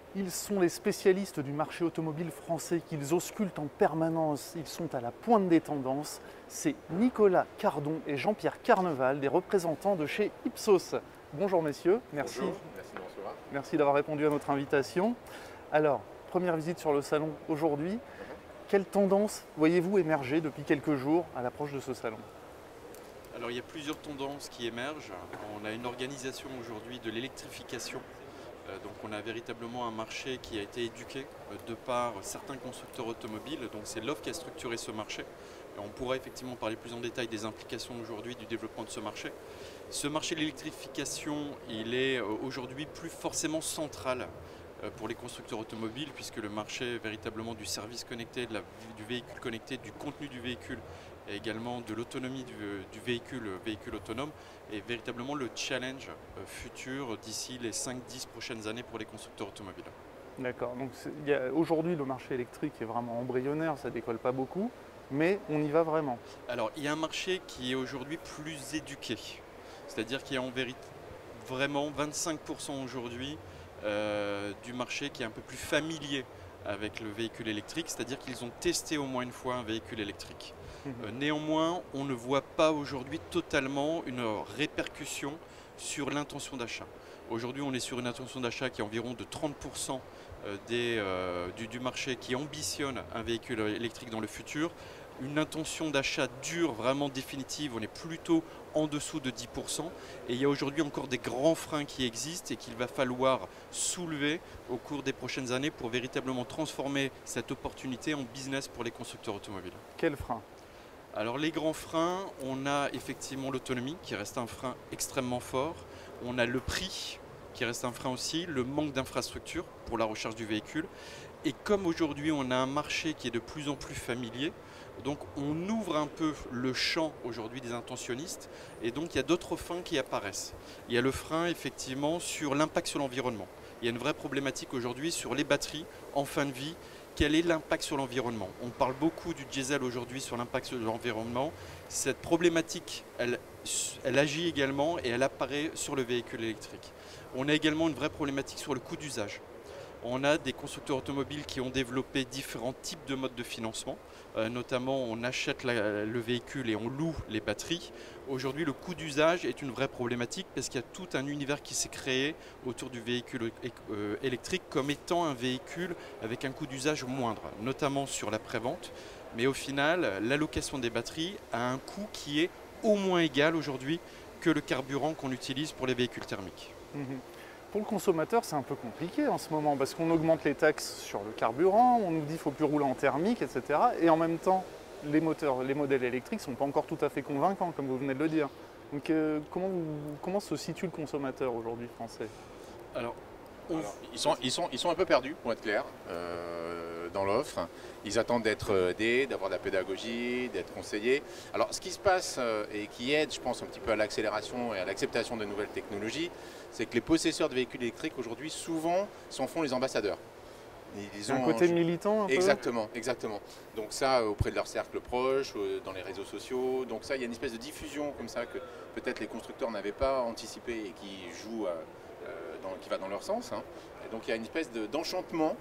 Ils sont les spécialistes du marché automobile français qu'ils auscultent en permanence. Ils sont à la pointe des tendances. C'est Nicolas Cardon et Jean-Pierre Carneval, des représentants de chez Ipsos. Bonjour messieurs, merci. Bonjour, merci de me recevoir. Merci d'avoir répondu à notre invitation. Alors, première visite sur le salon aujourd'hui. Quelle tendance voyez-vous émerger depuis quelques jours à l'approche de ce salon? Alors il y a plusieurs tendances qui émergent. On a une organisation aujourd'hui de l'électrification. Donc on a véritablement un marché qui a été éduqué de par certains constructeurs automobiles. Donc c'est l'offre qui a structuré ce marché. Et on pourra effectivement parler plus en détail des implications aujourd'hui du développement de ce marché. Ce marché de l'électrification, il est aujourd'hui plus forcément central pour les constructeurs automobiles, puisque le marché véritablement du service connecté, du véhicule connecté, du contenu du véhicule et également de l'autonomie du véhicule autonome est véritablement le challenge futur d'ici les 5-10 prochaines années pour les constructeurs automobiles. D'accord, donc aujourd'hui le marché électrique est vraiment embryonnaire, ça décolle pas beaucoup, mais on y va vraiment. Alors il y a un marché qui est aujourd'hui plus éduqué, c'est-à-dire qu'il y a vraiment 25% aujourd'hui du marché qui est un peu plus familier avec le véhicule électrique, c'est-à-dire qu'ils ont testé au moins une fois un véhicule électrique. Néanmoins, on ne voit pas aujourd'hui totalement une répercussion sur l'intention d'achat. Aujourd'hui, on est sur une intention d'achat qui est environ de 30% du marché qui ambitionne un véhicule électrique dans le futur. Une intention d'achat dure, vraiment définitive, on est plutôt en dessous de 10%. Et il y a aujourd'hui encore des grands freins qui existent et qu'il va falloir soulever au cours des prochaines années pour véritablement transformer cette opportunité en business pour les constructeurs automobiles. Quel frein? Alors les grands freins, on a effectivement l'autonomie qui reste un frein extrêmement fort. On a le prix qui reste un frein aussi, le manque d'infrastructures pour la recharge du véhicule. Et comme aujourd'hui on a un marché qui est de plus en plus familier, donc on ouvre un peu le champ aujourd'hui des intentionnistes et donc il y a d'autres freins qui apparaissent. Il y a le frein effectivement sur l'impact sur l'environnement. Il y a une vraie problématique aujourd'hui sur les batteries en fin de vie. Quel est l'impact sur l'environnement? On parle beaucoup du diesel aujourd'hui sur l'impact sur l'environnement. Cette problématique, elle agit également et elle apparaît sur le véhicule électrique. On a également une vraie problématique sur le coût d'usage. On a des constructeurs automobiles qui ont développé différents types de modes de financement. Notamment, on achète le véhicule et on loue les batteries. Aujourd'hui, le coût d'usage est une vraie problématique parce qu'il y a tout un univers qui s'est créé autour du véhicule électrique comme étant un véhicule avec un coût d'usage moindre, notamment sur la prévente. Mais au final, l'allocation des batteries a un coût qui est au moins égal aujourd'hui que le carburant qu'on utilise pour les véhicules thermiques. Pour le consommateur, c'est un peu compliqué en ce moment parce qu'on augmente les taxes sur le carburant, on nous dit qu'il ne faut plus rouler en thermique, etc. Et en même temps, les modèles électriques ne sont pas encore tout à fait convaincants, comme vous venez de le dire. Donc comment se situe le consommateur aujourd'hui français? Alors, ils sont un peu perdus, pour être clair, dans l'offre. Ils attendent d'être aidés, d'avoir de la pédagogie, d'être conseillés. Alors, ce qui se passe et qui aide, je pense, un petit peu à l'accélération et à l'acceptation de nouvelles technologies, c'est que les possesseurs de véhicules électriques, aujourd'hui, souvent, s'en font les ambassadeurs. Ils ont un côté militant un peu? Exactement, exactement. Donc ça, auprès de leur cercle proche, dans les réseaux sociaux. Donc ça, il y a une espèce de diffusion comme ça que peut-être les constructeurs n'avaient pas anticipé et qui joue, qui va dans leur sens. Et donc il y a une espèce d'enchantement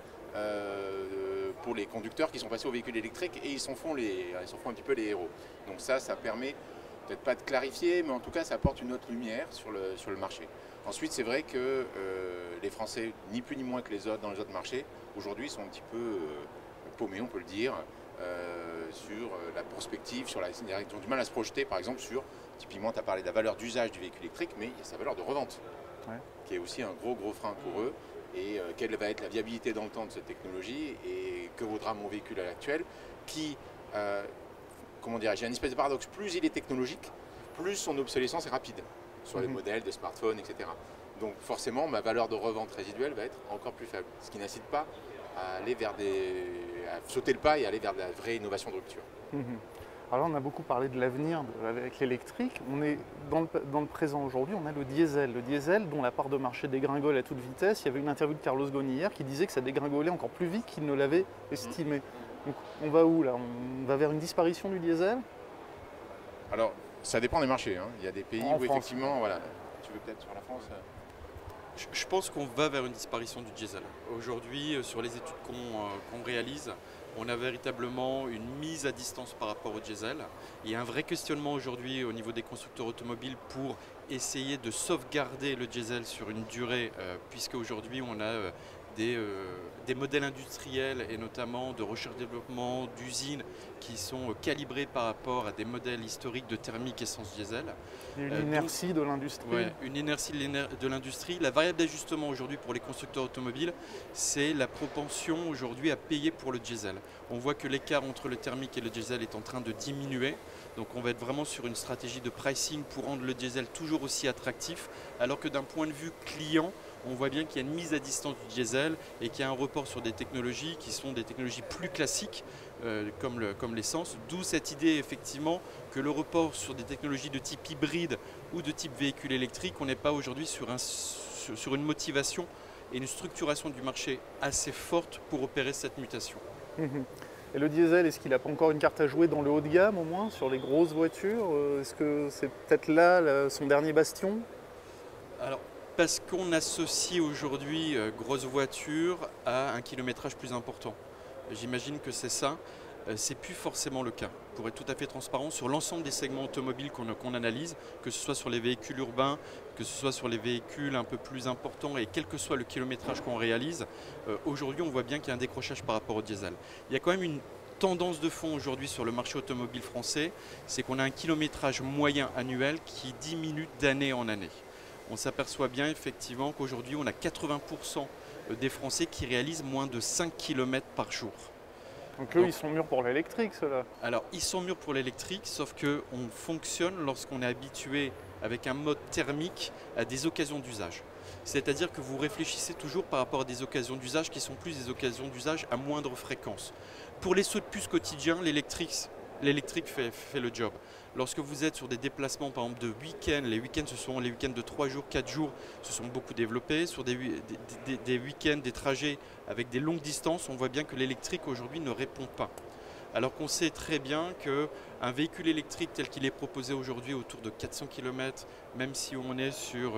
pour les conducteurs qui sont passés au véhicule électrique et ils s'en font un petit peu les héros. Donc ça permet peut-être pas de clarifier, mais en tout cas ça apporte une autre lumière sur le marché. Ensuite, c'est vrai que les Français, ni plus ni moins que les autres dans les autres marchés, aujourd'hui sont un petit peu paumés, on peut le dire, sur la prospective, ils ont du mal à se projeter, par exemple, typiquement, tu as parlé de la valeur d'usage du véhicule électrique, mais il y a sa valeur de revente, qui est aussi un gros frein pour eux. Et quelle va être la viabilité dans le temps de cette technologie et que vaudra mon véhicule actuel qui, comment dirais-je, il y a une espèce de paradoxe, plus il est technologique, plus son obsolescence est rapide sur les modèles de smartphones, etc. Donc forcément, ma valeur de revente résiduelle va être encore plus faible, ce qui n'incite pas à aller à sauter le pas et aller vers de la vraie innovation de rupture. Alors là, on a beaucoup parlé de l'avenir avec l'électrique. On est dans le présent aujourd'hui, on a le diesel. Le diesel, dont la part de marché dégringole à toute vitesse. Il y avait une interview de Carlos Ghosn hier qui disait que ça dégringolait encore plus vite qu'il ne l'avait estimé. Donc on va où là? On va vers une disparition du diesel? Alors, ça dépend des marchés. Il y a des pays En où France. effectivement, voilà, tu veux peut-être sur la France Je pense qu'on va vers une disparition du diesel. Aujourd'hui, sur les études qu'on réalise, on a véritablement une mise à distance par rapport au diesel. Il y a un vrai questionnement aujourd'hui au niveau des constructeurs automobiles pour essayer de sauvegarder le diesel sur une durée, puisque aujourd'hui on a des modèles industriels et notamment de recherche-développement, d'usines qui sont calibrés par rapport à des modèles historiques de thermique essence diesel. Une inertie de l'industrie. Ouais, une inertie de l'industrie. La variable d'ajustement aujourd'hui pour les constructeurs automobiles, c'est la propension aujourd'hui à payer pour le diesel. On voit que l'écart entre le thermique et le diesel est en train de diminuer. Donc on va être vraiment sur une stratégie de pricing pour rendre le diesel toujours aussi attractif, alors que d'un point de vue client, on voit bien qu'il y a une mise à distance du diesel et qu'il y a un report sur des technologies qui sont des technologies plus classiques comme l'essence, d'où cette idée effectivement que le report sur des technologies de type hybride ou de type véhicule électrique, on n'est pas aujourd'hui sur une motivation et une structuration du marché assez forte pour opérer cette mutation. Et le diesel, est-ce qu'il n'a pas encore une carte à jouer dans le haut de gamme au moins, sur les grosses voitures? Est-ce que c'est peut-être là son dernier bastion? Alors, parce qu'on associe aujourd'hui grosses voitures à un kilométrage plus important. J'imagine que c'est ça. C'est plus forcément le cas. Pour être tout à fait transparent, sur l'ensemble des segments automobiles qu'on analyse, que ce soit sur les véhicules urbains, que ce soit sur les véhicules un peu plus importants et quel que soit le kilométrage qu'on réalise, aujourd'hui on voit bien qu'il y a un décrochage par rapport au diesel. Il y a quand même une tendance de fond aujourd'hui sur le marché automobile français, c'est qu'on a un kilométrage moyen annuel qui diminue d'année en année. On s'aperçoit bien effectivement qu'aujourd'hui on a 80% des Français qui réalisent moins de 5 km par jour. Donc eux, ils sont mûrs pour l'électrique, ceux-là. Alors, ils sont mûrs pour l'électrique, sauf qu'on fonctionne lorsqu'on est habitué avec un mode thermique à des occasions d'usage. C'est-à-dire que vous réfléchissez toujours par rapport à des occasions d'usage qui sont plus des occasions d'usage à moindre fréquence. Pour les sauts de puce quotidiens, l'électrique fait le job. Lorsque vous êtes sur des déplacements par exemple de week-end, les week-ends ce sont les week-ends de 3 jours, 4 jours, se sont beaucoup développés. Sur des week-ends, des trajets avec des longues distances, on voit bien que l'électrique aujourd'hui ne répond pas. Alors qu'on sait très bien qu'un véhicule électrique tel qu'il est proposé aujourd'hui autour de 400 km, même si on est sur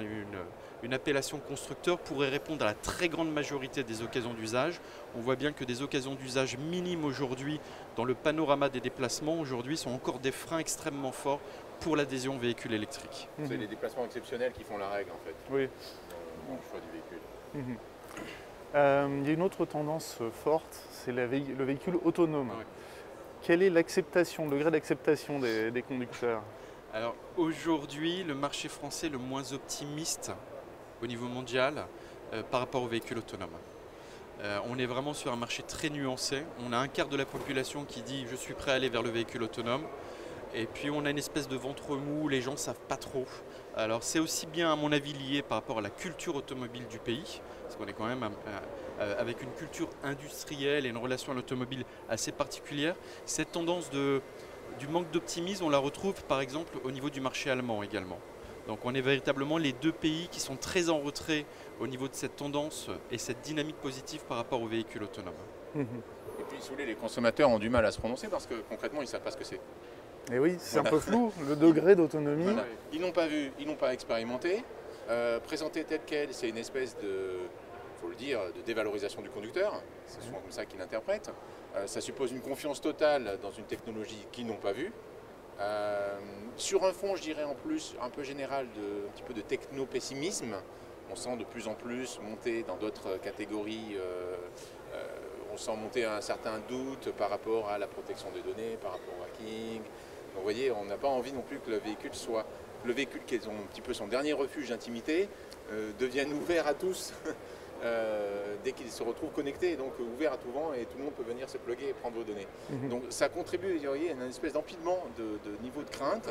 une appellation constructeur, pourrait répondre à la très grande majorité des occasions d'usage. On voit bien que des occasions d'usage minimes aujourd'hui dans le panorama des déplacements aujourd'hui sont encore des freins extrêmement forts pour l'adhésion véhicule électrique. C'est les déplacements exceptionnels qui font la règle en fait. Oui. Dans le choix du véhicule. Il y a une autre tendance forte, c'est le véhicule autonome. Ouais. Quelle est l'acceptation, le degré d'acceptation des conducteurs? Alors aujourd'hui, le marché français est le moins optimiste au niveau mondial par rapport aux véhicules autonomes. On est vraiment sur un marché très nuancé. On a un quart de la population qui dit « je suis prêt à aller vers le véhicule autonome ». Et puis on a une espèce de ventre mou, les gens ne savent pas trop. Alors c'est aussi bien à mon avis lié par rapport à la culture automobile du pays, parce qu'on est quand même avec une culture industrielle et une relation à l'automobile assez particulière. Cette tendance du manque d'optimisme, on la retrouve par exemple au niveau du marché allemand également. Donc on est véritablement les deux pays qui sont très en retrait au niveau de cette tendance et cette dynamique positive par rapport aux véhicules autonomes. Et puis si vous voulez, les consommateurs ont du mal à se prononcer parce que concrètement ils ne savent pas ce que c'est. Et oui, c'est un peu flou, le degré d'autonomie. Voilà. Ils n'ont pas vu, ils n'ont pas expérimenté. Présenté tel quel, c'est une espèce de, faut le dire, de dévalorisation du conducteur. C'est souvent comme ça qu'ils l'interprètent. Ça suppose une confiance totale dans une technologie qu'ils n'ont pas vue. Sur un fond, je dirais en plus, un peu général, un petit peu de techno-pessimisme. On sent de plus en plus monter dans d'autres catégories. On sent monter un certain doute par rapport à la protection des données, par rapport au hacking. Donc vous voyez, on n'a pas envie non plus que le véhicule qui est un petit peu son dernier refuge d'intimité, devienne ouvert à tous dès qu'il se retrouve connecté, donc ouvert à tout vent et tout le monde peut venir se plugger et prendre vos données. Donc ça contribue, vous voyez, à une espèce d'empilement de niveau de crainte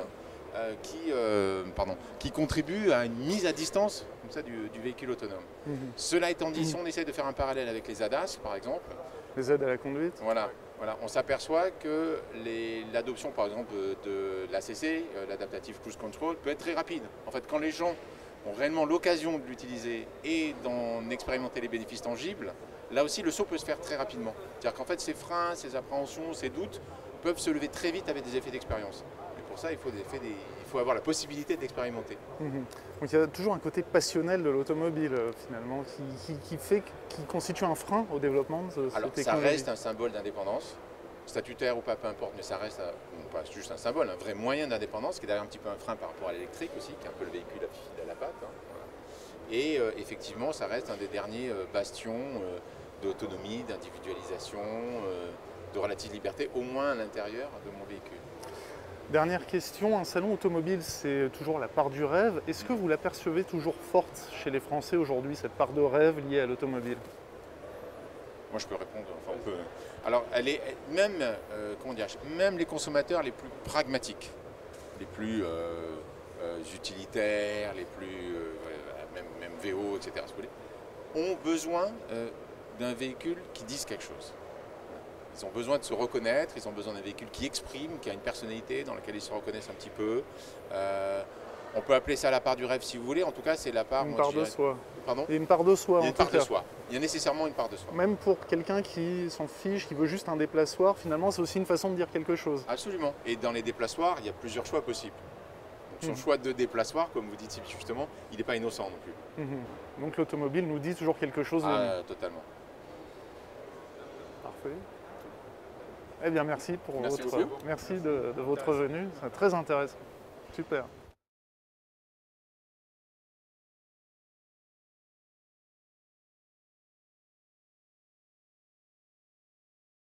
qui contribue à une mise à distance comme ça, du véhicule autonome. Cela étant dit, si on essaie de faire un parallèle avec les ADAS par exemple, Les aides à la conduite. voilà, on s'aperçoit que l'adoption par exemple de l'ACC, l'Adaptive Cruise Control, peut être très rapide. En fait, quand les gens ont réellement l'occasion de l'utiliser et d'en expérimenter les bénéfices tangibles, là aussi le saut peut se faire très rapidement. C'est-à-dire qu'en fait ces freins, ces appréhensions, ces doutes peuvent se lever très vite avec des effets d'expérience. pour ça, il faut avoir la possibilité d'expérimenter. Mhm. Donc il y a toujours un côté passionnel de l'automobile finalement qui constitue un frein au développement de cette Alors ça technologie. reste un symbole d'indépendance, statutaire ou pas, peu importe, mais ça reste pas juste un symbole, un vrai moyen d'indépendance qui est d'ailleurs un petit peu un frein par rapport à l'électrique aussi, qui est un peu le véhicule à la patte. Hein, voilà. Et effectivement, ça reste un des derniers bastions d'autonomie, d'individualisation, de relative liberté, au moins à l'intérieur de mon véhicule. Dernière question, un salon automobile, c'est toujours la part du rêve. Est-ce que vous la percevez toujours forte chez les Français aujourd'hui, cette part de rêve liée à l'automobile? Moi, je peux répondre. Enfin, on peut. Alors, elle est même, comment dire, même les consommateurs les plus pragmatiques, les plus utilitaires, les plus même VO, etc. si vous voulez, ont besoin d'un véhicule qui dise quelque chose. Ils ont besoin de se reconnaître, ils ont besoin d'un véhicule qui exprime, qui a une personnalité dans laquelle ils se reconnaissent un petit peu. On peut appeler ça la part du rêve si vous voulez, en tout cas c'est la part... Une part de soi. Pardon ? Il y a une part de soi Il y a en une tout part de cas. soi. Il y a nécessairement une part de soi. Même pour quelqu'un qui s'en fiche, qui veut juste un déplaçoir, finalement c'est aussi une façon de dire quelque chose. Absolument. Et dans les déplaçoirs, il y a plusieurs choix possibles. Donc, son choix de déplaçoir, comme vous dites justement, il n'est pas innocent non plus. Donc l'automobile nous dit toujours quelque chose de nous. Totalement. Parfait. Eh bien merci pour Merci votre... beaucoup. Merci de votre venue, c'est très intéressant. Super.